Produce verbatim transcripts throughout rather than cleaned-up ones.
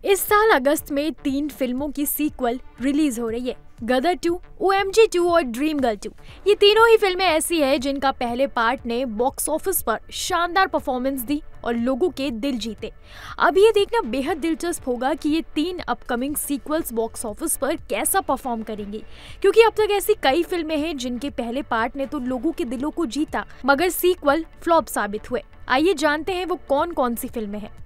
इस साल अगस्त में तीन फिल्मों की सीक्वल रिलीज हो रही है। Gadar two, O M G two और ड्रीम गर्ल टू। ये तीनों ही फिल्में ऐसी हैं जिनका पहले पार्ट ने बॉक्स ऑफिस पर शानदार परफॉर्मेंस दी और लोगों के दिल जीते। अब ये देखना बेहद दिलचस्प होगा कि ये तीन अपकमिंग सीक्वल्स बॉक्स ऑफिस पर कैसा परफॉर्म करेंगी, क्योंकि अब तक ऐसी कई फिल्में हैं जिनके पहले पार्ट ने तो लोगों के दिलों को जीता मगर सीक्वल फ्लॉप साबित हुए। आइए जानते हैं वो कौन कौन सी फिल्में हैं।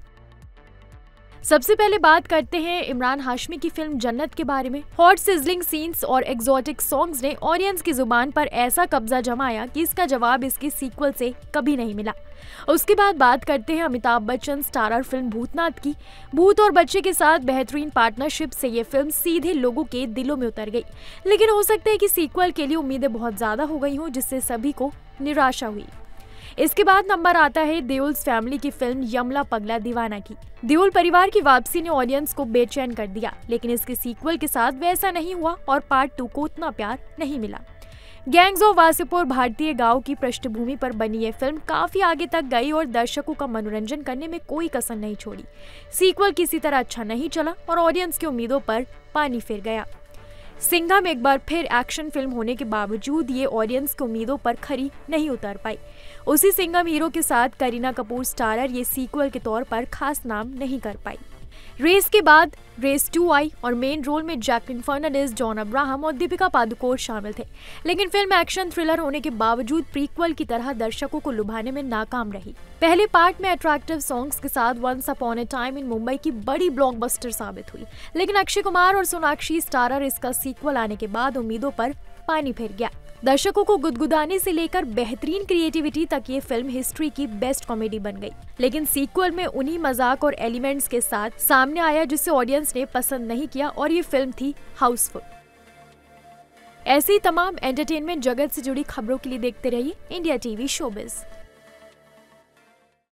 सबसे पहले बात करते हैं इमरान हाशमी की फिल्म जन्नत के बारे में। हॉट सिजलिंग सीन्स और एक्सोटिक सॉन्ग्स ने ऑडियंस की जुबान पर ऐसा कब्जा जमाया कि इसका जवाब इसके सीक्वल से कभी नहीं मिला। उसके बाद बात करते हैं अमिताभ बच्चन स्टारर फिल्म भूतनाथ की। भूत और बच्चे के साथ बेहतरीन पार्टनरशिप से ये फिल्म सीधे लोगों के दिलों में उतर गई, लेकिन हो सकता है कि सीक्वल के लिए उम्मीदें बहुत ज्यादा हो गई हों, जिससे सभी को निराशा हुई। इसके बाद नंबर आता है देओल्स फैमिली की फिल्म यमला पगला दीवाना की। देओल परिवार की वापसी ने ऑडियंस को बेचैन कर दिया, लेकिन इसके सीक्वल के साथ वैसा नहीं हुआ और पार्ट टू को उतना प्यार नहीं मिला। गैंग्स ऑफ वासेपुर भारतीय गांव की पृष्ठभूमि पर बनी ये फिल्म काफी आगे तक गई और दर्शकों का मनोरंजन करने में कोई कसर नहीं छोड़ी। सीक्वल किसी तरह अच्छा नहीं चला और ऑडियंस की उम्मीदों पर पानी फिर गया। सिंघम एक बार फिर एक्शन फिल्म होने के बावजूद ये ऑडियंस की उम्मीदों पर खरी नहीं उतर पाई। उसी सिंघम हीरो के साथ करीना कपूर स्टारर ये सीक्वल के तौर पर खास नाम नहीं कर पाई। रेस के बाद रेस टू आई और मेन रोल में जैकलिन फर्नांडिस, जॉन अब्राहम और दीपिका पादुकोण शामिल थे, लेकिन फिल्म एक्शन थ्रिलर होने के बावजूद प्रीक्वल की तरह दर्शकों को लुभाने में नाकाम रही। पहले पार्ट में अट्रैक्टिव सॉन्ग्स के साथ once upon a time in Mumbai की बड़ी ब्लॉकबस्टर साबित हुई, लेकिन अक्षय कुमार और सोनाक्षी स्टारर इसका सीक्वल आने के बाद उम्मीदों पर पानी फिर गया। दर्शकों को गुदगुदाने से लेकर बेहतरीन क्रिएटिविटी तक ये फिल्म हिस्ट्री की बेस्ट कॉमेडी बन गई, लेकिन सीक्वल में उन्हीं मजाक और एलिमेंट्स के साथ सामने आया जिसे ऑडियंस ने पसंद नहीं किया और ये फिल्म थी हाउसफुल। ऐसी तमाम एंटरटेनमेंट जगत से जुड़ी खबरों के लिए देखते रहिए इंडिया टीवी शोबिज।